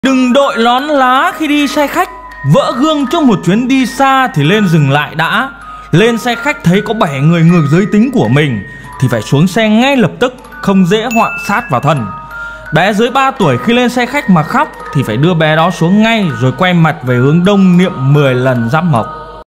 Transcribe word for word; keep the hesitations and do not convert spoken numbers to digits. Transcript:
Đừng đội nón lá khi đi xe khách. Vỡ gương trong một chuyến đi xa thì lên dừng lại đã. Lên xe khách thấy có bảy người ngược giới tính của mình thì phải xuống xe ngay lập tức, không dễ họa sát vào thân. Bé dưới ba tuổi khi lên xe khách mà khóc thì phải đưa bé đó xuống ngay rồi quay mặt về hướng đông niệm mười lần giáp mộc.